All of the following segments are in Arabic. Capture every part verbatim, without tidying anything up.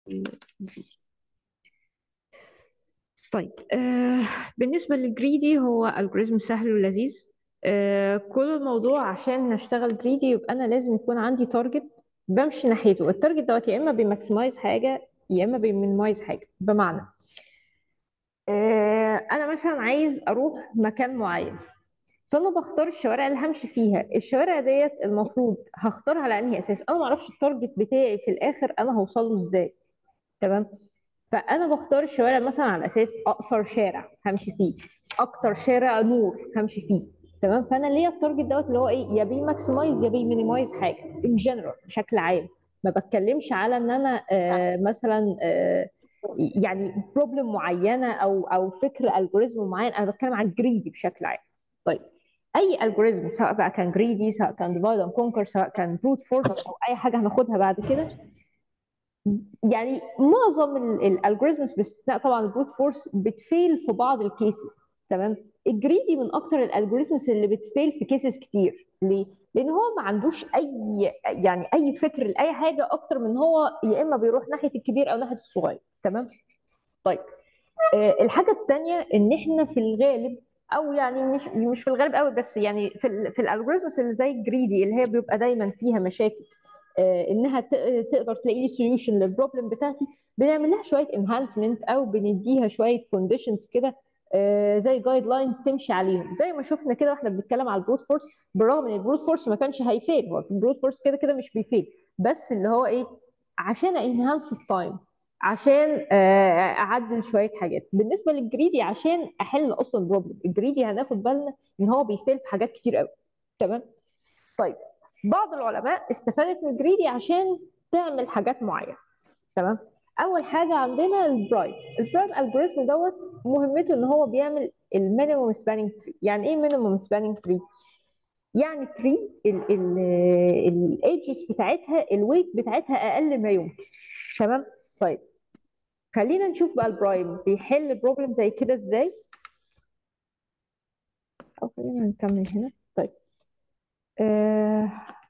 طيب آه بالنسبة للجريدي هو الجوريزم سهل ولذيذ. آه كل الموضوع عشان نشتغل جريدي يبقى أنا لازم يكون عندي تارجت بمشي ناحيته. التارجت دوت يا إما بيماكسمايز حاجة يا إما بيمينمايز حاجة. بمعنى آه أنا مثلا عايز أروح مكان معين، فأنا بختار الشوارع اللي همشي فيها. الشوارع ديت المفروض هختارها على أنهي أساس؟ أنا معرفش التارجت بتاعي في الآخر أنا هوصل له إزاي. تمام. فانا بختار الشوارع مثلا على اساس اقصر شارع همشي فيه، اكتر شارع نور همشي فيه. تمام. فانا ليا التارجت دوت اللي هو ايه، يا بي ماكسمايز يا بي مينيمايز حاجه ان جنرال بشكل عام. ما بتكلمش على ان انا آه مثلا آه يعني بروبلم معينه او او فكر الجوريزم معين. انا بتكلم عن جريدي بشكل عام. طيب اي الجوريزم سواء بقى كان جريدي سواء كان ديفايد اند كونكر سواء كان بروت فورس او اي حاجه هناخدها بعد كده، يعني معظم الالجوريزمز باستثناء طبعا البروت فورس بتفيل في بعض الكيسز. تمام. الجريدي من اكتر الالجوريزمز اللي بتفيل في كيسز كتير. ليه؟ لان هو ما عندوش اي يعني اي فكر لاي حاجه اكتر من هو يا اما بيروح ناحيه الكبير او ناحيه الصغير. تمام. طيب آه، الحاجه الثانيه ان احنا في الغالب او يعني مش مش في الغالب قوي، بس يعني في ال في الالجوريزمز اللي زي الجريدي اللي هي بيبقى دايما فيها مشاكل آه، انها ت- تقدر تلاقي لي سوليوشن للبروبلم بتاعتي، بنعمل لها شويه انهانسمنت او بنديها شويه كونديشنز كده آه، زي جايد لاينز تمشي عليهم، زي ما شفنا كده واحنا بنتكلم على البروت فورس. بالرغم ان البروت فورس ما كانش هيفيل، هو في البروت فورس كده كده مش بيفيل، بس اللي هو ايه، عشان انهانس التايم، عشان آه، اعدل شويه حاجات. بالنسبه للجريدي عشان احل اصلا بروبلم، الجريدي هناخد بالنا ان هو بيفيل في حاجات كتير قوي. تمام. طيب بعض العلماء استفادت من الجريدي عشان تعمل حاجات معينه. تمام. اول حاجه عندنا البرايم. البرايم الجوريزم دوت مهمته ان هو بيعمل المينيمم سبانينج تري. يعني ايه مينيمم سبانينج تري؟ يعني تري الايدجز بتاعتها الويت بتاعتها اقل ما يمكن. تمام. طيب خلينا نشوف بقى البرايم بيحل بروبلم زي كده ازاي. او خلينا نكمل هنا. طيب آه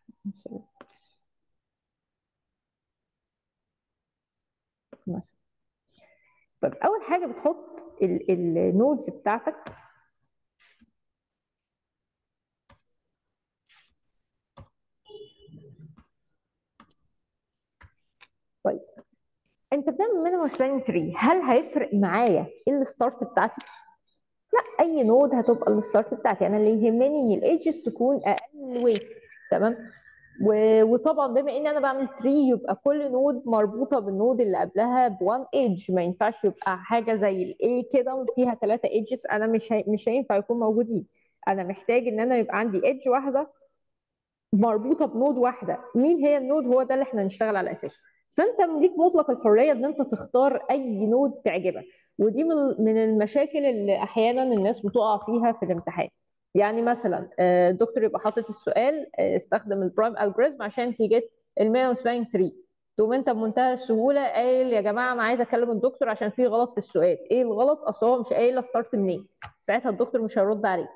مثلا، طيب اول حاجه بتحط النودز بتاعتك. طيب انت بتعمل مينيمم سبانينج تري، هل هيفرق معايا ايه الستارت بتاعتي؟ لا، اي نود هتبقى الستارت بتاعتي. انا اللي يهمني ان الايدجز تكون اقل ويت. تمام. و- وطبعا بما ان انا بعمل تري يبقى كل نود مربوطه بالنود اللي قبلها بوان ايدج. ما ينفعش يبقى حاجه زي الاي كده فيها ثلاثه ايدجز، انا مش هي... مش هينفع يكون موجودين. انا محتاج ان انا يبقى عندي ايدج واحده مربوطه بنود واحده. مين هي النود؟ هو ده اللي احنا نشتغل على اساسه. فانت ليك مطلق الحريه ان انت تختار اي نود تعجبك. ودي من من المشاكل اللي احيانا الناس بتقع فيها في الامتحان. يعني مثلا آه، الدكتور يبقى حاطط السؤال آه، استخدم البرايم الجوريزم عشان تيجي المينيمم سبانينج تري، تقوم انت بمنتهى السهوله قايل يا جماعه انا عايز اكلم الدكتور عشان في غلط في السؤال. ايه الغلط؟ اصل هو مش قايل ستارت منين. ساعتها الدكتور مش هيرد عليك.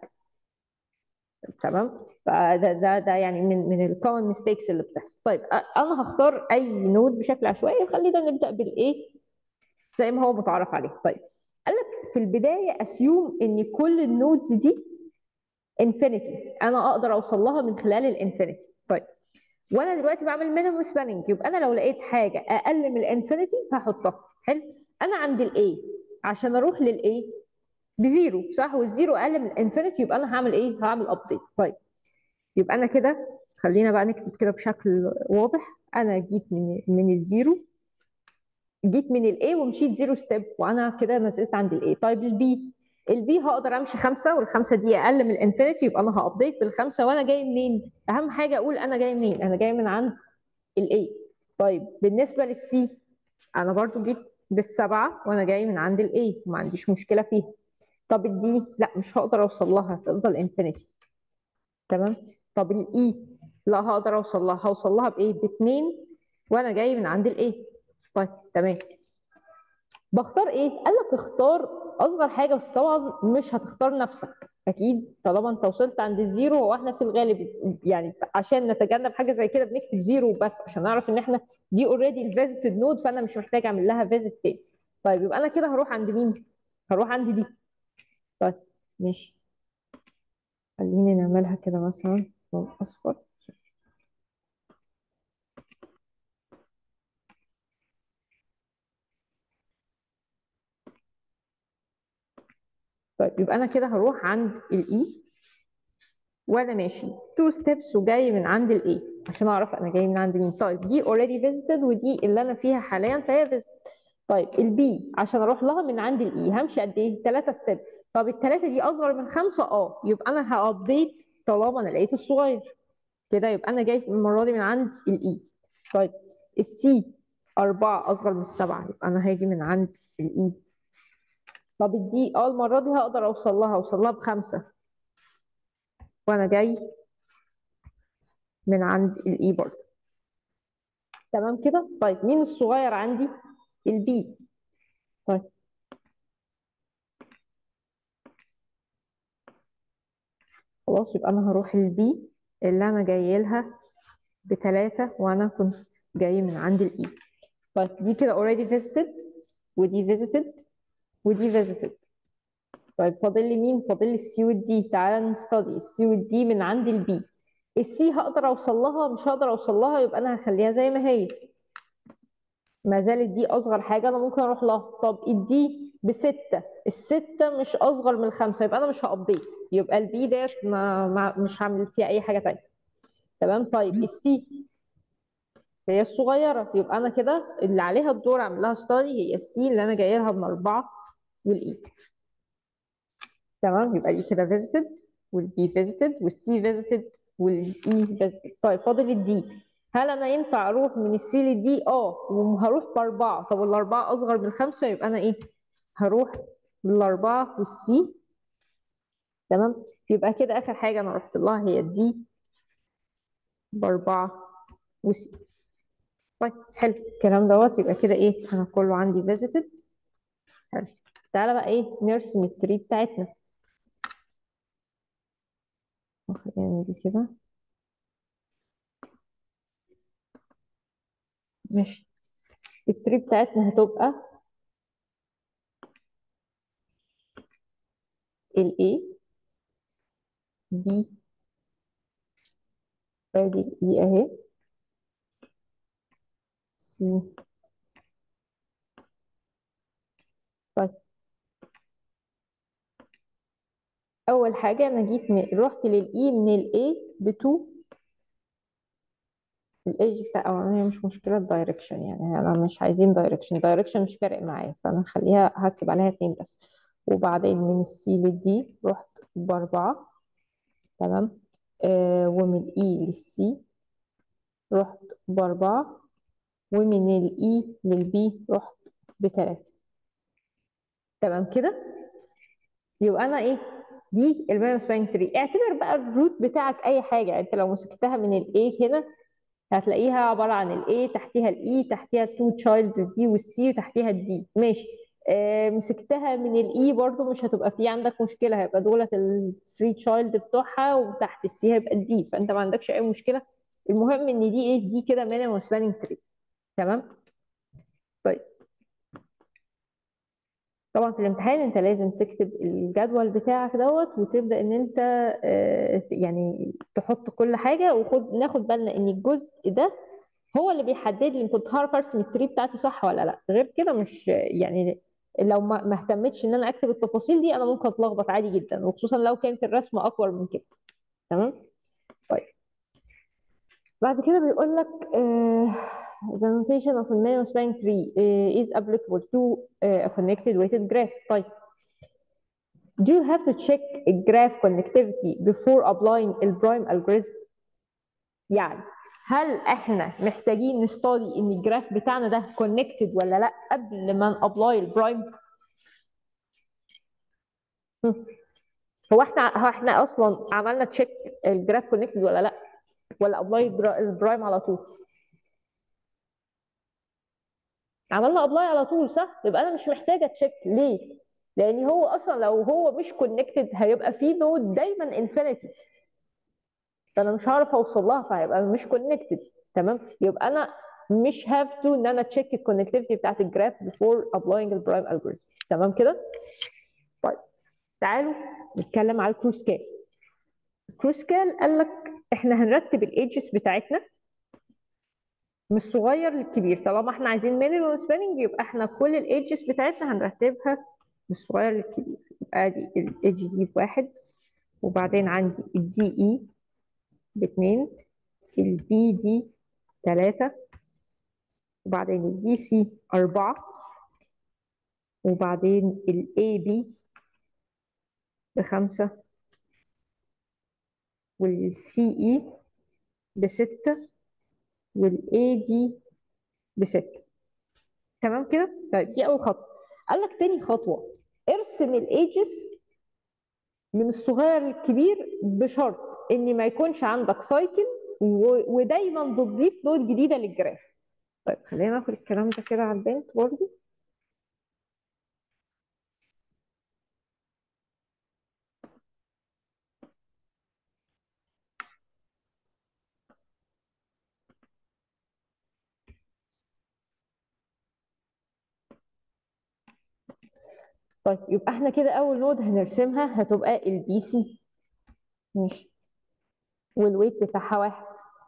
تمام. فده ده ده يعني من من الكومن ميستيكس اللي بتحصل. طيب أ- انا هختار اي نود بشكل عشوائي. خلينا نبدا بالايه زي ما هو متعارف عليه. طيب قال لك في البدايه اسيوم ان كل النودز دي انفينيتي، انا اقدر اوصل لها من خلال الانفينيتي. طيب وانا دلوقتي بعمل مينيمم سباننج، يبقى انا لو لقيت حاجه اقل من الانفينيتي هحطها. حلو. انا عند الاي عشان اروح للاي بزيرو صح، والزيرو اقل من الانفينيتي، يبقى انا هعمل ايه؟ هعمل ابديت. طيب يبقى انا كده خلينا بقى نكتب كده بشكل واضح. انا جيت من من الزيرو، جيت من الاي ومشيت زيرو ستيب وانا كده نزلت عند الاي. طيب البي، البي هقدر امشي خمسه والخمسه دي اقل من الانفينيتي، يبقى انا هابديت بالخمسه. وانا جاي منين؟ اهم حاجه اقول انا جاي منين. انا جاي من عند الاي. طيب بالنسبه للسي انا برضو جيت بالسبعه وانا جاي من عند الاي، ما عنديش مشكله فيها. طب الدي لا، مش هقدر اوصل لها، تفضل انفينيتي. تمام. طب الاي لا هقدر اوصل لها، هوصل لها بايه؟ باتنين وانا جاي من عند الايه. طيب تمام. بختار ايه؟ قال لك اختار اصغر حاجه، بس طبعا مش هتختار نفسك. اكيد طالما انت وصلت عند الزيرو، هو احنا في الغالب يعني عشان نتجنب حاجه زي كده بنكتب زيرو بس عشان نعرف ان احنا دي اوريدي الفيزيتد نود، فانا مش محتاج اعمل لها فيزيت تاني. طيب يبقى انا كده هروح عند مين؟ هروح عند دي. طيب ماشي، خليني نعملها كده مثلا لون اصفر. طيب يبقى انا كده هروح عند الاي وانا ماشي تو ستيبس وجاي من عند الاي عشان اعرف انا جاي من عند مين. طيب دي اوريدي فيزيتد ودي اللي انا فيها حاليا فهي فيزيتد. طيب البي عشان اروح لها من عند الاي همشي قد ايه؟ ثلاثة ستيب. طب الثلاثه دي اصغر من خمسه؟ اه، يبقى انا هابديت طالما انا لقيت الصغير كده، يبقى انا جاي المره دي من عند الاي. طيب السي أربعة أصغر من السبعة، يبقى أنا هاجي من عند الإي. طب الدي اه المرة دي هقدر أوصل لها، أوصل لها بخمسة وأنا جاي من عند الإي برضه. تمام كده. طيب مين الصغير عندي؟ البي. طيب خلاص، يبقى انا هروح البي اللي انا جاي لها بثلاثة وانا كنت جاي من عند الاي. طيب دي كده اوريدي فيزيتد ودي فيزيتد ودي فيزيتد. طيب فاضل لي مين؟ فاضل لي السي والدي. تعالى نستدي السي والدي من عند البي. السي هقدر اوصل لها؟ مش هقدر اوصل لها، يبقى انا هخليها زي ما هي، ما زالت دي اصغر حاجه انا ممكن اروح لها. طب الدي بستة، الستة مش اصغر من الخمسة، يبقى انا مش هابديت، يبقى البي ديت ما ما- مش هعمل فيها اي حاجه تانية. تمام. طيب السي هي الصغيره، يبقى انا كده اللي عليها الدور اعمل لها ستادي هي السي اللي انا جايه لها من اربعه والاي. تمام، يبقى دي كده فيزيتد والبي فيزيتد والسي فيزيتد والاي فيزيتد. طيب فاضل الدي. هل انا ينفع اروح من السي للدي؟ اه، وهروح باربعه. طب الاربعه اصغر من الخمسه، يبقى انا ايه؟ هروح بالاربعه والسي. تمام، يبقى كده اخر حاجه انا رحت لها هي الدي باربعه وسي. طيب حلو الكلام دوت. يبقى كده ايه؟ انا كله عندي فيزيتد. حلو. تعالى بقى ايه نرسم التري بتاعتنا. خلينا نيجي كده. ماشي، التري بتاعتنا هتبقى ال A B، ادي ال E اهي، C. طيب اول حاجه انا جيت من... رحت لل E من ال A ب اتنين. الايدج بتاع او هي مش مشكله الدايركشن، يعني انا مش عايزين دايركشن، دايركشن مش فارق معايا، فانا هخليها هكتب عليها اتنين بس. وبعدين من السي للدي رحت باربعه. تمام. آه ومن الاي للسي رحت باربعه. ومن الاي للبي رحت بثلاثه. تمام كده. يبقى انا ايه؟ دي المية سبانج تري. اعتبر بقى الروت بتاعك اي حاجه، يعني انت لو مسكتها من الاي هنا هتلاقيها عباره عن الاي تحتيها الاي تحتيها تو تشايلد البي والسي وتحتيها الدي. ماشي. آه مسكتها من الاي برضو مش هتبقى في عندك مشكله، هيبقى دولت الثري تشايلد بتوعها وتحت السي هيبقى الدي، فانت ما عندكش اي مشكله. المهم ان دي ايه؟ دي كده مينيمم سباننج تري. تمام. طيب طبعا في الامتحان انت لازم تكتب الجدول بتاعك دوت وتبدا ان انت آه، يعني تحط كل حاجه، وخد ناخد بالنا ان الجزء ده هو اللي بيحدد لي ان كنت هعرف ارسم التري بتاعتي صح ولا لا. غير كده مش يعني، لو ما ما اهتمتش ان انا اكتب التفاصيل دي انا ممكن اتلخبط عادي جدا، وخصوصا لو كانت الرسمه اكبر من كده. تمام. طيب بعد كده بيقول لك uh, the notation of a minimum spanning tree uh, is applicable to uh, a connected weighted graph. طيب do you have to check graph connectivity before applying البرايم algorithm؟ يعني هل احنا محتاجين نستادي ان الجراف بتاعنا ده كونكتد ولا لا قبل ما نابلاي البرايم؟ هو احنا هو احنا اصلا عملنا تشيك الجراف كونكتد ولا لا، ولا ابلاي البرايم على طول؟ عملنا ابلاي على طول صح، يبقى انا مش محتاجه تشيك. ليه؟ لان هو اصلا لو هو مش كونكتد هيبقى في نود دايما انفينيتي، فانا مش هعرف اوصل لها، فهيبقى مش كونكتد. تمام، يبقى انا مش هاف تو ان انا تشيك الكونكتيفيتي بتاعت الجراف بيفور ابلاينج البرايم الجوريزم. تمام كده. طيب تعالوا نتكلم على الكروسكال. الكروسكال قال لك احنا هنرتب الايدجز بتاعتنا من الصغير للكبير. طالما احنا عايزين مينيمم سباننج يبقى احنا كل الايدجز بتاعتنا هنرتبها من الصغير للكبير. يبقى ادي الايدج دي بواحد، وبعدين عندي الدي اي باتنين، البي دي تلاتة، وبعدين الدي سي أربعة، وبعدين الاي بي بخمسة، والسي اي بستة، والاي دي بستة. تمام كده. طيب دي أول خطوة. قال لك تاني خطوة ارسم الايجز من الصغير للكبير بشرط ان ما يكونش عندك سايكل و- ودايما بتضيف نود جديده للجراف. طيب خلينا ناخد الكلام ده كده على البنت برضه. طيب يبقى احنا كده اول نود هنرسمها هتبقى البي سي. ماشي. والويت بتاعها واحد.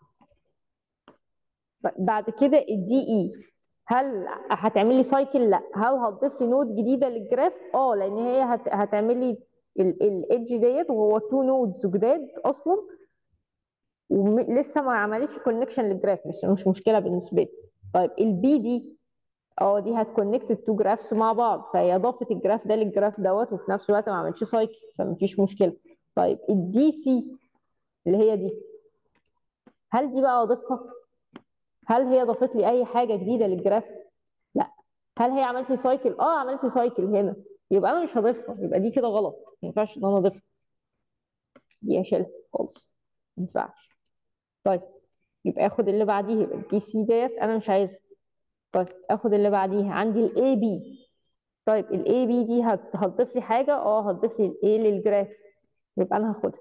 طيب بعد كده الدي اي، هل هتعمل لي سايكل؟ لا. هل هتضيف لي نود جديده للجراف؟ اه، لان هي هت... هتعمل لي الايدج ديت، وهو تو نودز جداد اصلا، ولسه ما عملتش كونكشن للجراف، مش مش مشكله بالنسبه لي. طيب البي دي، اه دي هتكونكت التو جرافس مع بعض، فهي اضافت الجراف ده للجراف دوت، وفي نفس الوقت ما عملتش سايكل، فمفيش مشكله. طيب الدي سي اللي هي دي، هل دي بقى اضيفها؟ هل هي ضافت لي اي حاجه جديده للجراف؟ لا. هل هي عملت لي سايكل؟ اه عملت لي سايكل هنا، يبقى انا مش هضيفها، يبقى دي كده غلط، ما ينفعش ان انا اضيفها، دي اشيلها خالص، ما ينفعش. طيب يبقى اخد اللي بعديه، يبقى الدي سي ديت انا مش عايزها. طيب اخد اللي بعديها، عندي الاي بي. طيب الاي بي دي هت- هتضيف لي حاجه؟ اه هتضيف لي الايه للجراف، يبقى انا هاخدها.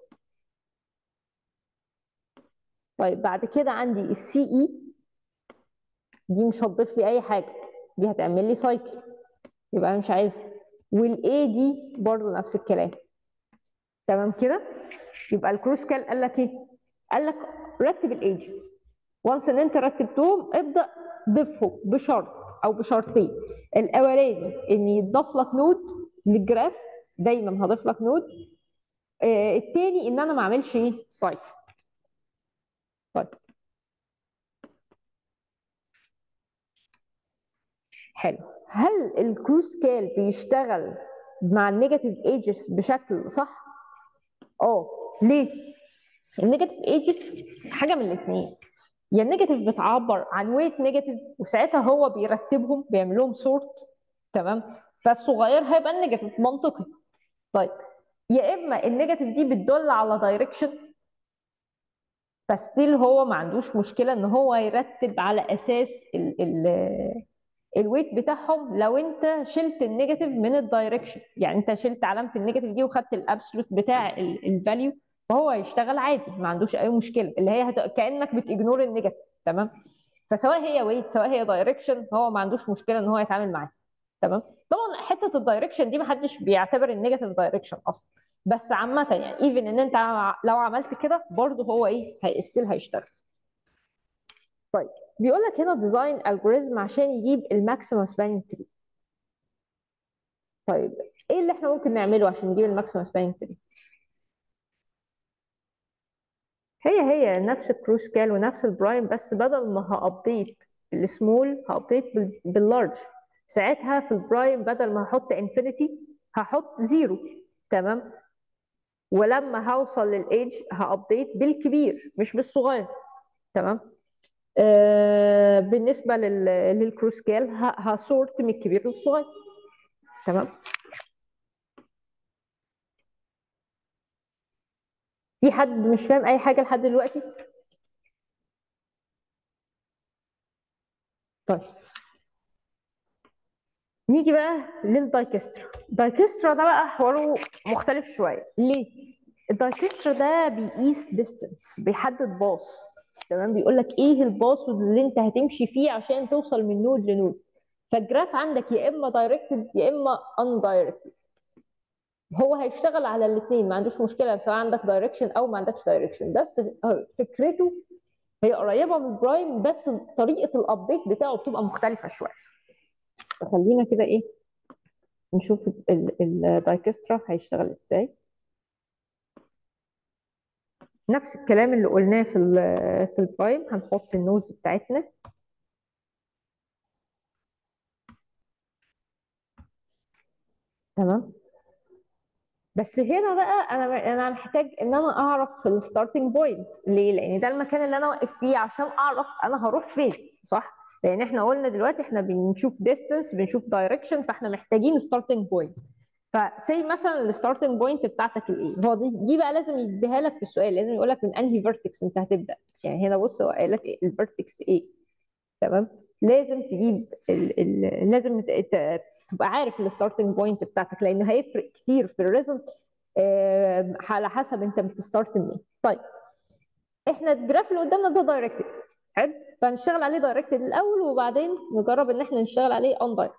طيب بعد كده عندي السي اي، دي مش هتضيف لي اي حاجه، دي هتعمل لي سايكل، يبقى انا مش عايزها. والاي دي برضو نفس الكلام. تمام كده. يبقى الكروسكال قال لك ايه؟ قال لك رتب الايدجز. وانس ان انت رتبتهم ابدا ضيفهم بشرط او بشرطين. الاولاني ان يتضاف لك نود للجراف، دايما هضيف لك نود. آه التاني ان انا ما اعملش ايه سايكل. طيب حلو. هل الكروسكال بيشتغل مع النيجاتيف ايدجز بشكل صح؟ اه. ليه؟ النيجاتيف ايدجز حاجه من الاثنين، يا النيجاتيف بتعبر عن ويت نيجاتيف، وساعتها هو بيرتبهم بيعمل لهم سورت. تمام. فالصغير هيبقى النيجاتيف منطقي. طيب يا اما النيجاتيف دي بتدل على دايركشن، فستيل هو ما عندوش مشكله ان هو يرتب على اساس ال ال الويت بتاعهم. لو انت شلت النيجاتيف من الدايركشن، يعني انت شلت علامه النيجاتيف دي وخدت الابسولوت بتاع الفاليو، فهو هيشتغل عادي، ما عندوش اي مشكله، اللي هي هت... كانك بتجنور النيجاتيف. تمام. فسواء هي ويت سواء هي دايركشن هو ما عندوش مشكله ان هو يتعامل معاها. تمام. طبعا حته الدايركشن دي ما حدش بيعتبر النيجاتيف دايركشن اصلا، بس عامه يعني ايفن ان انت لو عملت كده برضه هو ايه هيستيل هيشتغل. طيب بيقول لك هنا ديزاين الجوريزم عشان يجيب الماكسيمم سبانينج تري. طيب ايه اللي احنا ممكن نعمله عشان نجيب الماكسيمم سبانينج تري؟ هي هي نفس الكروسكال ونفس البرايم، بس بدل ما هابديت السمول هابديت باللارج. ساعتها في البرايم بدل ما هحط انفينيتي هحط زيرو. تمام. ولما هوصل للايدج هابديت بالكبير مش بالصغير. تمام. آه بالنسبه لل... للكروسكال هسورت من الكبير للصغير. تمام. في حد مش فاهم اي حاجه لحد دلوقتي؟ طيب نيجي بقى للدايكسترا. الدايكسترا ده بقى حواره مختلف شويه. ليه؟ الدايكسترا ده بيقيس ديستنس، بيحدد باص. تمام، بيقول لك ايه الباص اللي انت هتمشي فيه عشان توصل من نود لنود. فالجراف عندك يا اما دايركتد يا اما ان دايركتد. هو هيشتغل على الاثنين، ما عندوش مشكله سواء عندك دايركشن او ما عندكش دايركشن، بس فكرته هي قريبه من البرايم، بس طريقه الابديت بتاعه بتبقى مختلفه شويه. خلينا كده ايه نشوف الدايكسترا هيشتغل ازاي. نفس الكلام اللي قلناه في ال في البرايم، هنحط النودز بتاعتنا. تمام، بس هنا بقى انا انا محتاج ان انا اعرف الستارتنج بوينت. ليه؟ لان ده المكان اللي انا واقف فيه عشان اعرف انا هروح فين، صح؟ لان احنا قلنا دلوقتي احنا بنشوف ديستنس، بنشوف دايركشن، فاحنا محتاجين ستارتنج بوينت. فسي مثلا الستارتنج بوينت بتاعتك الايه، هو دي دي بقى لازم يديها لك في السؤال، لازم يقول لك من انهي فيرتكس انت هتبدا. يعني هنا بص هو قايل لك ايه الفيرتكس ايه. تمام، لازم تجيب ال ال لازم ت- ت- تبقى عارف الستارتنج بوينت بتاعتك، لانه هيفرق كتير في الريزلت على حسب انت بتستارت منين. طيب احنا الجراف اللي قدامنا ده دايركتد، حلو، فهنشتغل عليه دايركتد الاول وبعدين نجرب ان احنا نشتغل عليه ان دايركت.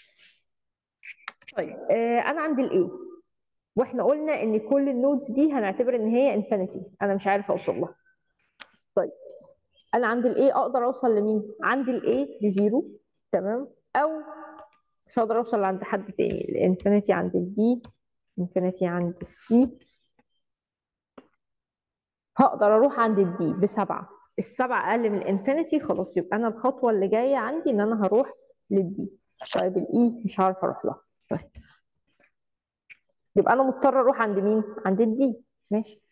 طيب آه انا عندي الايه، واحنا قلنا ان كل النودز دي هنعتبر ان هي انفينيتي، انا مش عارف اوصل لها. طيب انا عندي الايه اقدر اوصل لمين؟ عندي الايه لزيرو، تمام، او مش هقدر اوصل عند حد تاني. الانفينيتي عند البي، انفينيتي عند السي. هقدر اروح عند الدي بسبعه، السبعه اقل من الانفينيتي، خلاص يبقى انا الخطوه اللي جايه عندي ان انا هروح للدي. طيب الاي مش عارف اروح لها، طيب يبقى انا مضطر اروح عند مين؟ عند الدي. ماشي.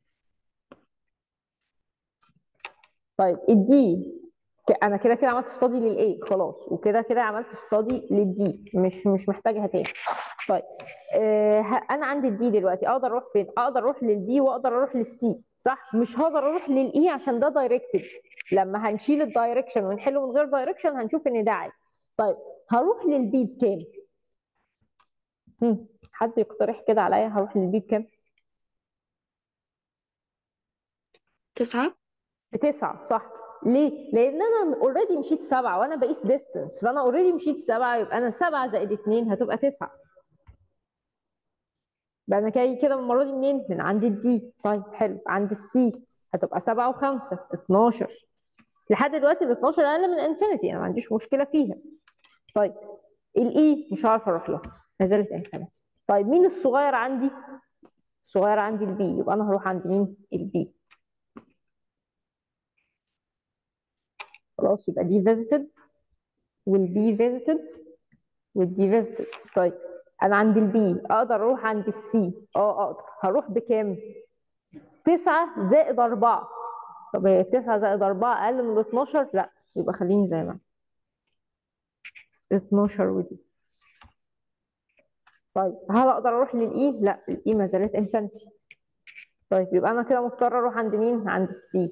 طيب الدي انا كده كده عملت استادي للاي خلاص، وكده كده عملت استادي للدي، مش مش محتاجها تاني. طيب آه انا عندي الدي دلوقتي اقدر اروح فين؟ اقدر اروح للبي واقدر اروح للسي، صح؟ مش هقدر اروح للاي عشان ده دايركتد. لما هنشيل الدايركشن ونحله من غير دايركشن هنشوف ان ده عادي. طيب هروح للبي بكام؟ هم، حد يقترح كده عليا هروح للبي بكام؟ تسعة. بتسعة، صح. ليه؟ لأن أنا اوريدي مشيت سبعة وأنا بقيس ديستنس، فأنا اوريدي مشيت سبعة، يبقى أنا سبعة زائد اتنين هتبقى تسعة. يبقى أنا جاي كده المرة دي منين؟ من عند الدي. طيب حلو، عند السي هتبقى سبعة وخمسة اتناشر. لحد دلوقتي ال اتناشر أقل من الانفينيتي، أنا ما عنديش مشكلة فيها. طيب الإي مش عارفة أروح لها، ما زالت انفينيتي. طيب مين الصغير عندي؟ الصغير عندي البي، يبقى أنا هروح عند مين؟ البي. خلاص يبقى دي فيزيتد والبي فيزيتد والدي فيزيتد. طيب انا عند البي اقدر اروح عند السي؟ اه اقدر. هروح بكام؟ تسعة زائد اربعة. طب هي تسعة زائد اربعة اقل من اتناشر؟ لا، يبقى خليني زي ما أنا. اتناشر ودي. طيب هل اقدر اروح للاي؟ لا، الاي ما زالت انفينيتي. طيب يبقى انا كده مضطر اروح عند مين؟ عند السي.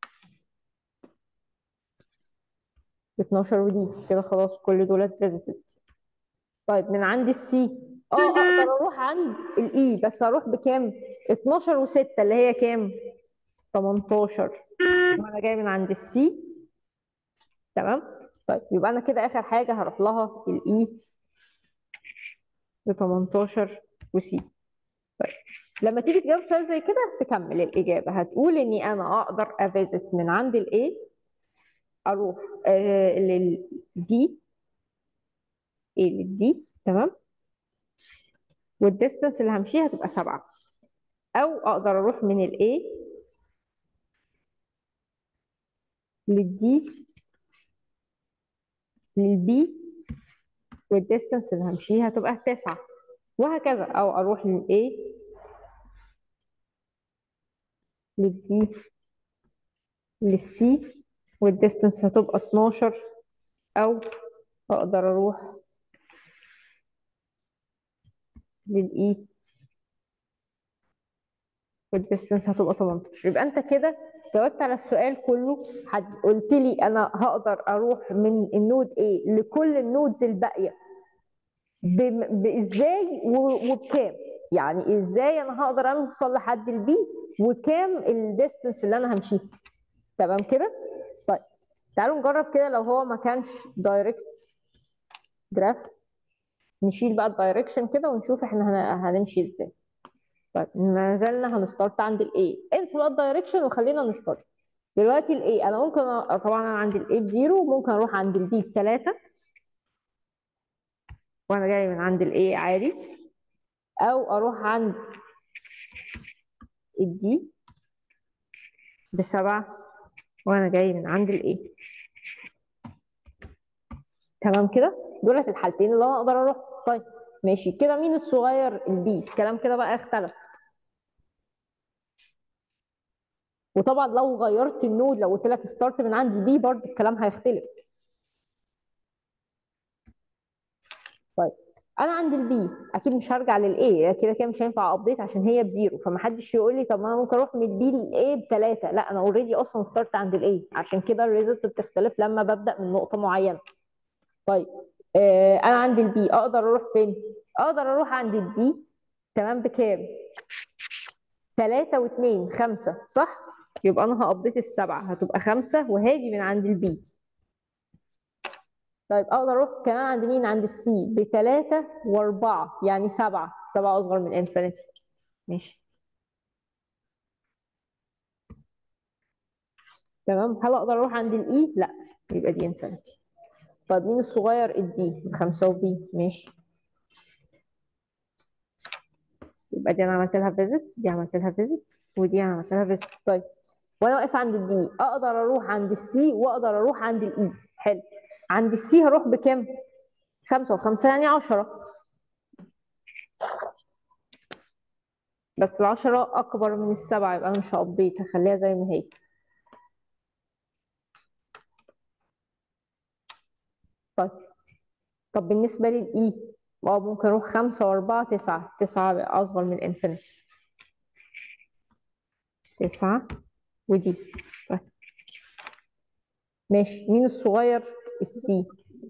اتناشر ودي كده خلاص كل دولت فيزيتد. طيب من عند السي اه اقدر اروح عند الاي، بس اروح بكام؟ اتناشر و6 اللي هي كام؟ تمنتاشر. وانا جاي من عند السي. تمام. طيب يبقى انا كده اخر حاجه هروح لها الاي ب تمنتاشر وسي. طيب لما تيجي تجاوب سؤال زي كده تكمل الاجابه، هتقول اني انا اقدر افيزت من عند الاي، اروح آه للدي، ايه للدي، تمام، والديستنس اللي همشيها هتبقى سبعة. او اقدر اروح من الاي للدي للبي، والديستنس اللي همشيها هتبقى تسعة، وهكذا. او اروح للاي للدي للسي، والديستنس هتبقى اتناشر. او اقدر اروح للاي والديستنس هتبقى تمنتاشر. يبقى انت كده جاوبت على السؤال كله. حد قلت لي انا هقدر اروح من النود A لكل النودز الباقيه ب- بازاي و- وبكام، يعني ازاي انا هقدر اوصل لحد البي وكام الديستنس اللي انا همشيه. تمام كده. طيب تعالوا نجرب كده لو هو ما كانش دايركت جراف، نشيل بقى الدايركشن كده ونشوف احنا هن- هنمشي ازاي. طيب ما زلنا هنستارت عند الاي، انسى بقى الدايركشن وخلينا نستارت دلوقتي. الاي انا ممكن أ- طبعا انا عندي الاي بزيرو، ممكن اروح عند البي بثلاثة وانا جاي من عند الاي عادي، او اروح عند الدي بسبعة وانا جاي من عند الاي. تمام كده، دولت الحالتين اللي انا اقدر اروح. طيب ماشي كده، مين الصغير؟ البي. الكلام كده بقى اختلف، وطبعا لو غيرت النود، لو قلت لك ستارت من عند البي برضه الكلام هيختلف. طيب انا عند البي اكيد مش هرجع للاي، كده كده مش هينفع ابديت عشان هي بزيرو، فمحدش يقول لي طب ما انا ممكن اروح من البي للاي بثلاثه، لا انا اوريدي اصلا ستارت عند الاي، عشان كده الريزلت بتختلف لما ببدا من نقطه معينه. طيب آه انا عند البي اقدر اروح فين؟ اقدر اروح عند الدي. تمام بكام؟ ثلاثة و2 خمسة صح؟ يبقى انا هابديت السبعه هتبقى خمسة وهاجي من عند البي. طيب اقدر اروح كمان عند مين؟ عند السي بثلاثة واربعة يعني سبعة، سبعة اصغر من انفينيتي. ماشي تمام. هل اقدر اروح عند الاي؟ لا، يبقى دي انفينيتي. طيب مين الصغير؟ الدي خمسة وبي. ماشي، يبقى دي انا عملت لها فيزيت، دي عملت لها فيزيت، ودي انا عملت لها فيزيت. طيب وانا واقف عند الدي اقدر اروح عند السي واقدر اروح عند الاي. حلو. عند السي هروح بكام؟ خمسة وخمسة يعني عشرة، بس العشرة أكبر من السبعة يبقى أنا مش هأبديت، هخليها زي ما هي. طيب طب بالنسبة للإي، اه ممكن أروح خمسة وأربعة تسعة، تسعة بقى أصغر من الإنفينيتي. تسعة ودي. طيب ماشي، مين الصغير؟ السي.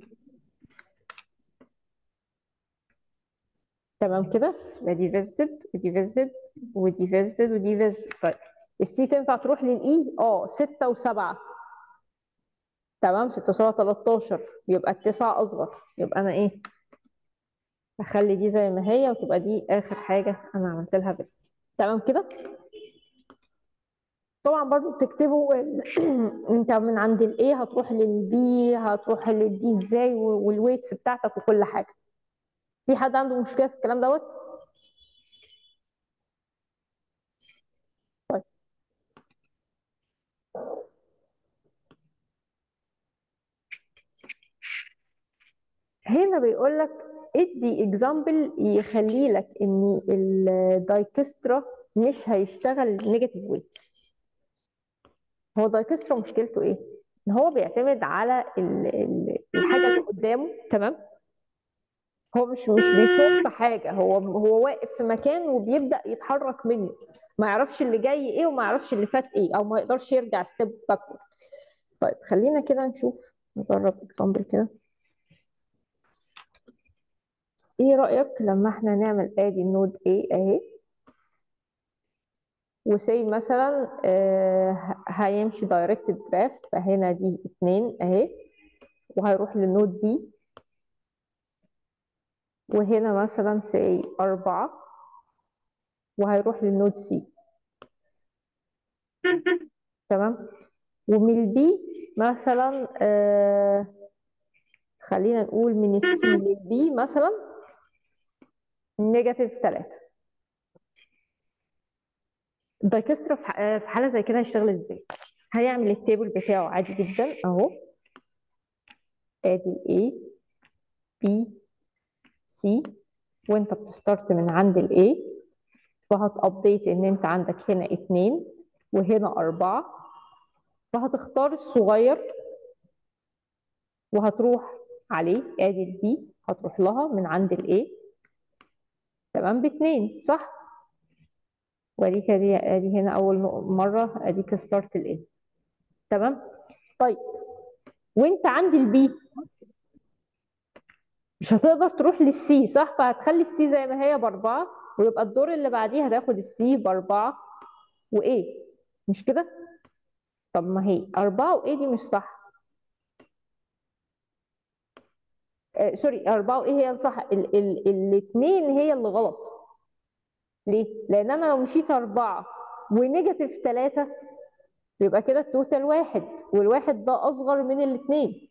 تمام كده، يبقى دي فيزيتد ودي فيزيتد ودي فيزيتد ودي فيزيتد. طيب السي تنفع تروح للإي؟ اه ستة وسبعة. تمام، ستة وسبعة تلتاشر، يبقى التسعة أصغر، يبقى أنا إيه؟ اخلي دي زي ما هي وتبقى دي اخر حاجه انا عملت لها بيست. تمام كده. طبعا برضو بتكتبوا انت من عند الاي هتروح للبي هتروح للدي ازاي، والويتس بتاعتك وكل حاجه. في حد عنده مشكله في الكلام دوت؟ طيب هنا بيقول لك ادي اكزامبل يخلي لك ان الدايكسترا مش هيشتغل نيجاتيف ويتس. هو الدايكسترا مشكلته ايه؟ ان هو بيعتمد على ال- ال- الحاجه اللي قدامه. تمام، هو مش مش بيصد حاجه، هو هو واقف في مكان وبيبدا يتحرك منه، ما يعرفش اللي جاي ايه وما يعرفش اللي فات ايه، او ما يقدرش يرجع ستيب باكورد. طيب خلينا كده نشوف، نجرب اكزامبل كده. ايه رايك لما احنا نعمل ادي النود A اهي، وسي مثلا آه هيمشي دايركتد جراف، فهنا دي اتنين اهي، وهيروح للنود B، وهنا مثلا سي أربعة، وهيروح للنود C. تمام، ومن البي مثلا آه خلينا نقول من السي للبي مثلا نيجاتيف ثلاثة. الدايكسترا في ح- آه، في حالة زي كده هيشتغل ازاي؟ هيعمل التيبل بتاعه عادي جدا اهو، ادي A B C، وانت بتستارت من عند ال A، فهتابديت ان انت عندك هنا اتنين وهنا أربعة، فهتختار الصغير وهتروح عليه، ادي ال B هتروح لها من عند ال A تمام باتنين صح؟ واديك ادي ادي هنا اول نق- مره اديك ستارت الايه. تمام. طيب وانت عند البي مش هتقدر تروح للسي صح، فهتخلي السي زي ما هي باربعه، ويبقى الدور اللي بعديه هتاخد السي باربعه وايه، مش كده؟ طب ما هي اربعه وايه دي مش صح. آه سوري، اربعه وايه هي الصح، ال ال الاثنين هي اللي غلط. ليه؟ لان انا لو مشيت اربعه ونيجاتيف ثلاثه يبقى كده التوتال واحد، والواحد ده اصغر من الاثنين.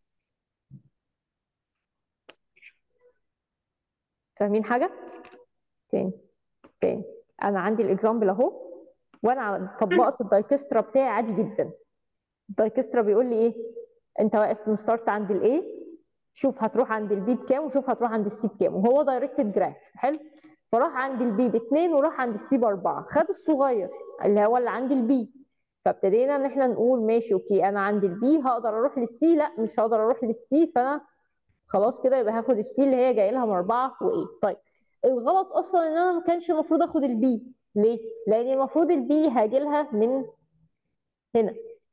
فاهمين حاجه؟ تاني تاني، انا عندي الاكزامبل اهو، وانا طبقت الدايكسترا بتاعي عادي جدا. الدايكسترا بيقول لي ايه؟ انت واقف مستارت عند الايه، شوف هتروح عند البي بكام وشوف هتروح عند السي بكام، وهو دايركتد جراف حلو. فراح عند البي باثنين وراح عند السي باربعه، خد الصغير اللي هو اللي عند البي. فابتدينا ان احنا نقول ماشي اوكي، انا عند البي هقدر اروح للسي، لا مش هقدر اروح للسي، فانا خلاص كده يبقى هاخد السي اللي هي جاي لها من اربعه وايه. طيب الغلط اصلا ان انا ما كانش المفروض اخد البي. ليه؟ لان المفروض البي هاجي لها من هنا.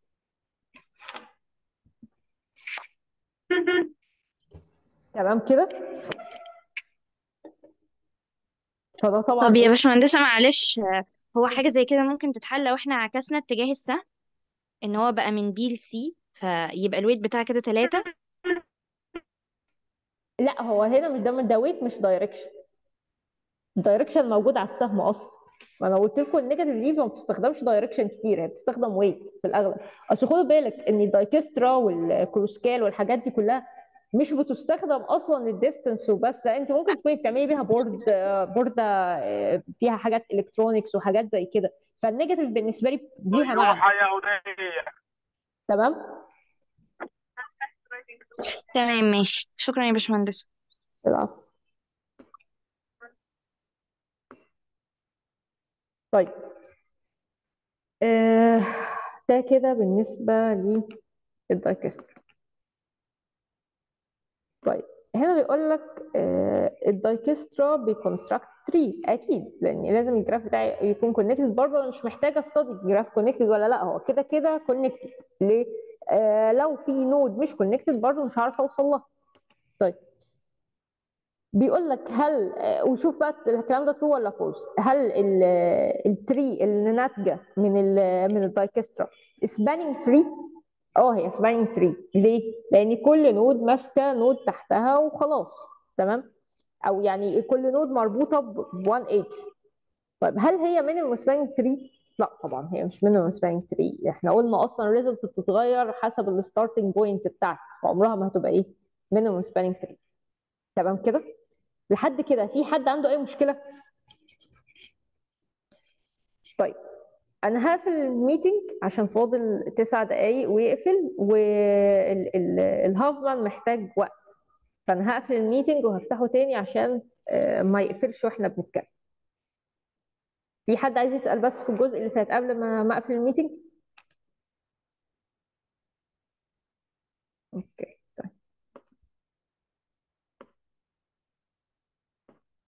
تمام كده؟ فده طبعا طب يا ايه؟ باشمهندسة معلش، آه، هو حاجة زي كده ممكن تتحل لو احنا عكسنا اتجاه السهم، ان هو بقى من بي لسي، فيبقى الويت بتاعها كده تلاتة. لا هو هنا مش ده، ده ويت مش دايركشن. الدايركشن موجود على السهم اصلا. ما انا قلت لكم النيجاتيف دي ما بتستخدمش دايركشن كتير، هي بتستخدم ويت في الاغلب. اصل خدوا بالك ان الدايكسترا والكروسكال والحاجات دي كلها مش بتستخدم اصلا الديستنس وبس، لا انت ممكن تكوني بتعملي بيها بورد، بورده فيها حاجات الكترونكس وحاجات زي كده. فالنيجاتيف بالنسبه لي ليها معنى. تمام. تمام ماشي، شكرا يا باشمهندسة. العفو. طيب آه، ده كده بالنسبه للدايكسترا. طيب هنا بيقول لك آه، الدايكسترا بيكونستراكت تري اكيد، لان لازم الجراف بتاعي يكون كونكتد. برضه انا مش محتاجه استدي الجراف كونكتد ولا لا، هو كده كده كونكتد. ليه؟ آه لو في نود مش كونكتد برضه مش هعرف اوصل لها. طيب بيقول لك هل آه، وشوف بقى الكلام ده ترو ولا فولس، هل التري اللي ناتجه من ال من الدايكسترا سبانينج تري؟ اه هي سبانينج تري. ليه؟ لان كل نود ماسكه نود تحتها وخلاص. تمام. او يعني كل نود مربوطه ب واحد ايدج. طيب هل هي مينيمم سبانينج تري؟ لا طبعا هي مش مينيمم سبانينج تري. احنا قلنا اصلا الريزلت بتتغير حسب الستارتنج بوينت بتاعتك، وعمرها ما هتبقى ايه؟ مينيمم سبانينج تري. تمام كده؟ لحد كده في حد عنده اي مشكله؟ طيب انا هقفل الميتنج عشان فاضل تسع دقايق ويقفل، والهافمان محتاج وقت. فانا هقفل الميتنج وهفتحه تاني عشان آه، ما يقفلش واحنا بنتكلم. في حد عايز يسأل بس في الجزء اللي فات قبل ما ما اقفل الميتنج؟ اوكي.